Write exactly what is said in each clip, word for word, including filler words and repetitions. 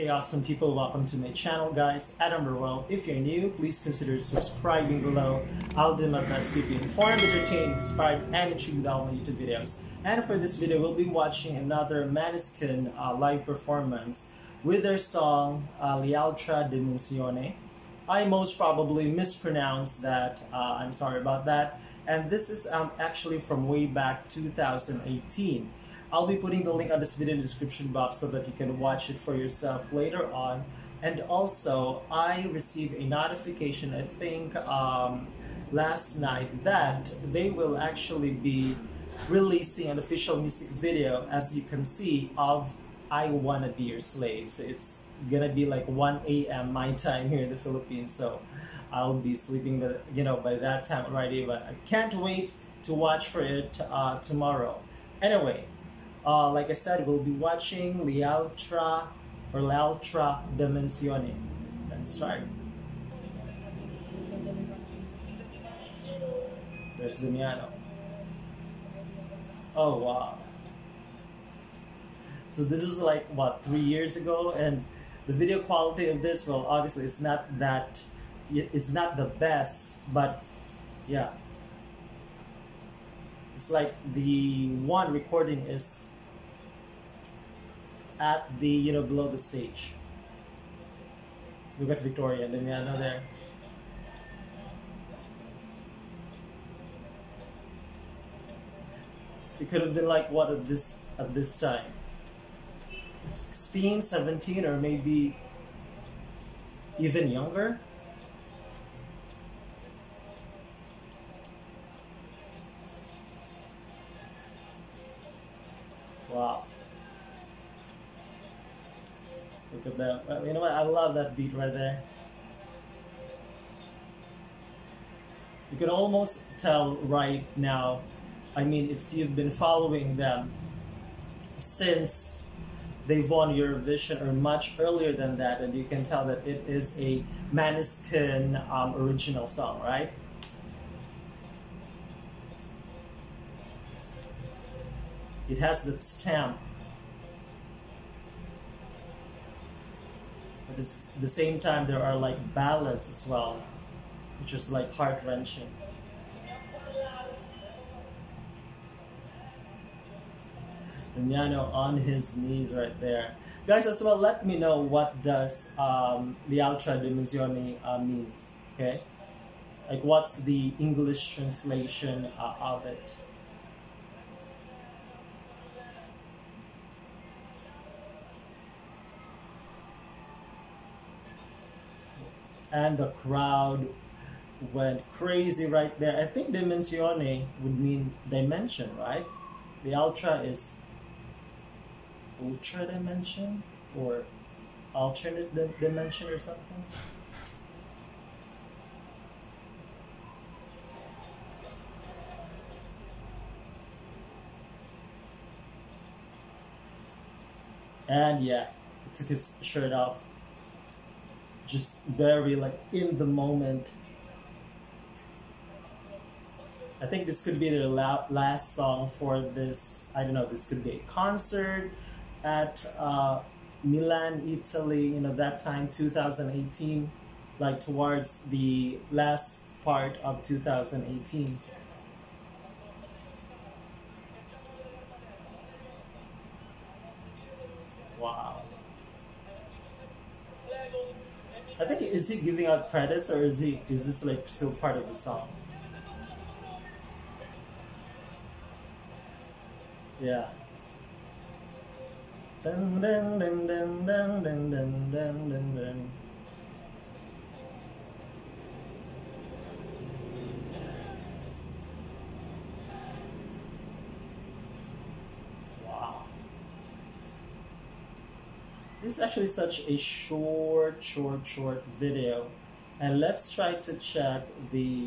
awesome people, welcome to my channel guys, Adam Burwell. If you're new, please consider subscribing below. I'll do my best to keep you informed, entertained, inspired, and intrigued with all my YouTube videos. And for this video, we'll be watching another Måneskin uh, live performance with their song uh, L'altra dimensione. I most probably mispronounced that, uh, I'm sorry about that. And this is um, actually from way back two thousand eighteen. I'll be putting the link on this video in the description box so that you can watch it for yourself later on. And also, I received a notification, I think um, last night, that they will actually be releasing an official music video, as you can see, of I Wanna Be Your Slave. So it's gonna be like one A M my time here in the Philippines, so I'll be sleeping by, you know, by that time already, but I can't wait to watch for it uh, tomorrow. Anyway, Uh, like I said, we'll be watching L'altra or L'altra dimensione. Let's start. There's the piano. Oh wow! So this was like what, three years ago, and the video quality of this, well, obviously it's not that, it's not the best, but yeah. It's like the one recording is at the, you know, below the stage. Look at Victoria and the piano there. It could have been like what at this at this time? sixteen, seventeen, or maybe even younger. Wow. Look at that. You know what? I love that beat right there. You can almost tell right now, I mean, if you've been following them since they won Eurovision or much earlier than that, and you can tell that it is a Måneskin um, original song, right? It has that stamp, but it's, at the same time there are like ballads as well, which is like heart-wrenching. The piano on his knees right there. Guys, as well, let me know what does um, L'altra dimensione uh, means, okay? Like what's the English translation uh, of it? And the crowd went crazy right there. I think dimensione would mean dimension, right? The ultra is ultra dimension or alternate di dimension or something. And yeah, he took his shirt off. Just very like in the moment. I think this could be their la last song for this. I don't know, this could be a concert at uh, Milan, Italy, you know, that time, two thousand eighteen, like towards the last part of two thousand eighteen. Wow. I think, is he giving out credits, or is he is this like still part of the song? Yeah. Dun, dun, dun, dun, dun, dun, dun, dun, dun, dun. This is actually such a short, short, short video. And let's try to check the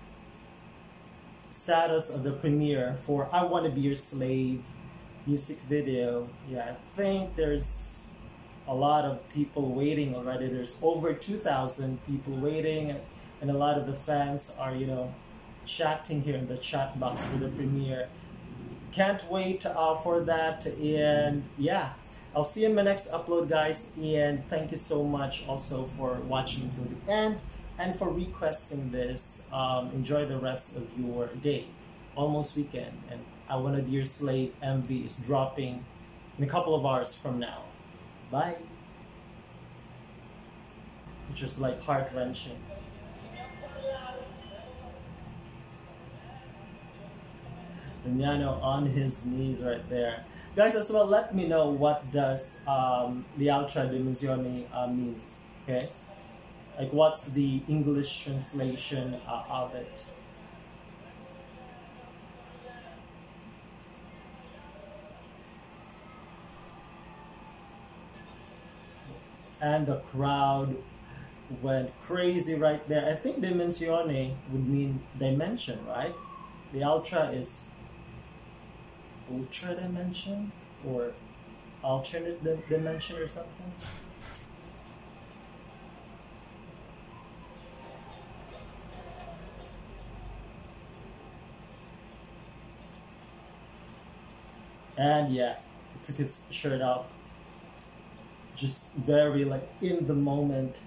status of the premiere for I Wanna Be Your Slave music video. Yeah, I think there's a lot of people waiting already. There's over two thousand people waiting, and a lot of the fans are, you know, chatting here in the chat box for the premiere. Can't wait uh, for that, and yeah. I'll see you in my next upload, guys, and thank you so much also for watching until the end and for requesting this. Um, enjoy the rest of your day. Almost weekend, and I Wanna Be Your Slave M V is dropping in a couple of hours from now. Bye. Which is like heart-wrenching. Damiano on his knees right there. Guys, as well, let me know what does um, the Altra Dimensione uh, means, okay? Like, what's the English translation uh, of it? And the crowd went crazy right there. I think dimensione would mean dimension, right? The ultra is ultra dimension or alternate di dimension or something. And yeah, he took his shirt off. Just very like in the moment.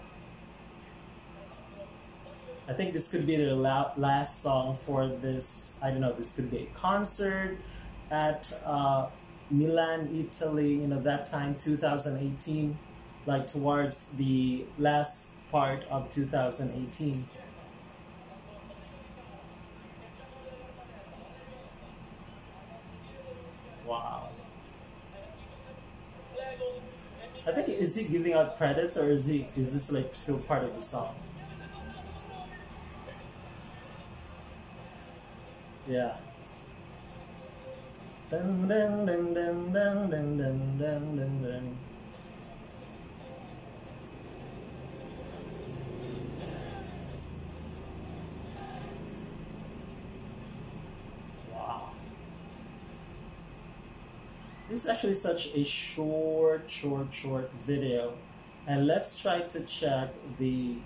I think this could be their la last song for this. I don't know, this could be a concert at uh, Milan, Italy, you know, that time, two thousand eighteen, like towards the last part of two thousand eighteen. Wow. I think, is he giving out credits, or is he is this like still part of the song? Yeah. Dun, dun, dun, dun, dun, dun, dun, dun, dun, dun. Wow. This is actually such a short, short, short video. And let's try to check the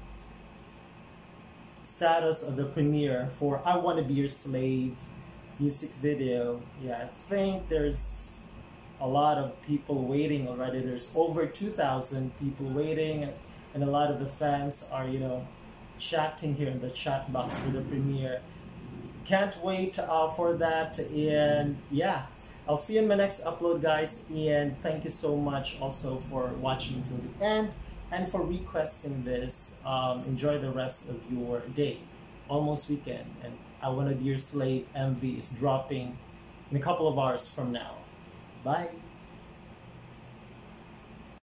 status of the premiere for I Wanna Be Your Slave music video. Yeah, I think there's a lot of people waiting already. There's over two thousand people waiting, and a lot of the fans are, you know, chatting here in the chat box for the premiere. Can't wait uh, for that, and yeah, I'll see you in my next upload, guys, and thank you so much also for watching until the end and for requesting this. Um, enjoy the rest of your day. Almost weekend, and I Wanna Be Your Slave M V is dropping in a couple of hours from now. Bye.